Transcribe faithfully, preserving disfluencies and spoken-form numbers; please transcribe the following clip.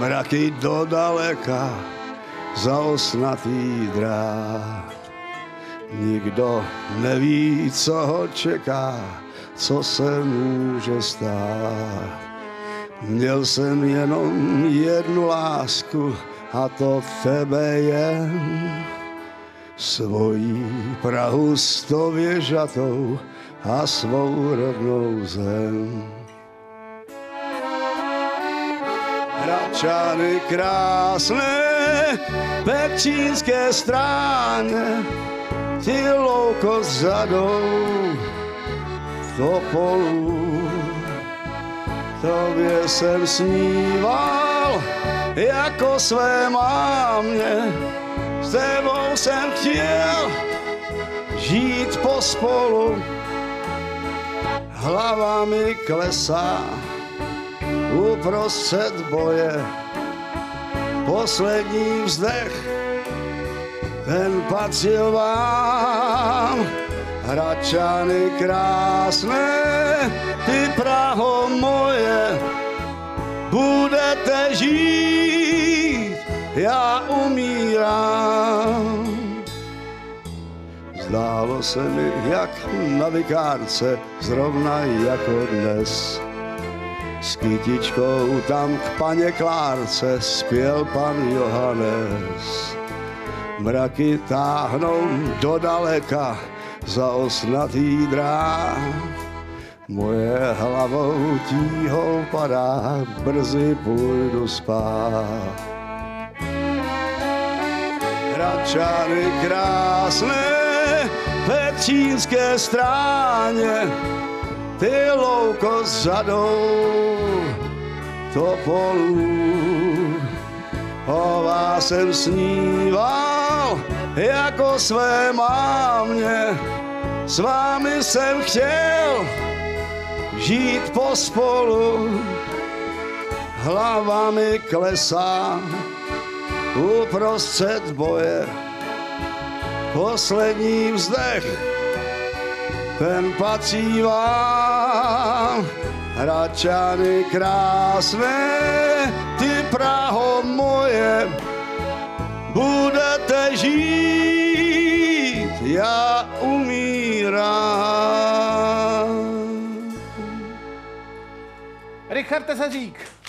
mraky do daleka, zaosnatý drát. Nikdo neví, co ho čeká, co se může stát. Měl jsem jenom jednu lásku, a to tebe jen. Svojí Prahu stověžatou a svou rodnou zem. Hradčany krásné, Petřínské stráně, ty louko vzadou topolů. Tobě jsem sníval jako své mámě, s tebou jsem chtěl žít pospolu. Hlava mi klesá uprostřed boje, poslední vzdech, ten patřil vám. Hradčany krásné, ty Praho moje, budete žít, já umírám. Zdálo se mi, jak na vikárce, zrovna jako dnes. S kytičkou tam k paně Klárce zpěl pan Johannes. Mraky táhnou do daleka, zaosnatý drát. Moje hlavou tíhou padá, brzy půjdu spát. Hradčany krásné, Petřínské stráně, ty louko zadou topolů. O vás jsem sníval jako své mámě, s vámi jsem chtěl žít pospolu. Hlava mi klesá uprostřed boje, poslední vzdech, ten patří vám. Hradčany krásné, ty Praho moje, budete žít, já umírám. Richard Tesařík.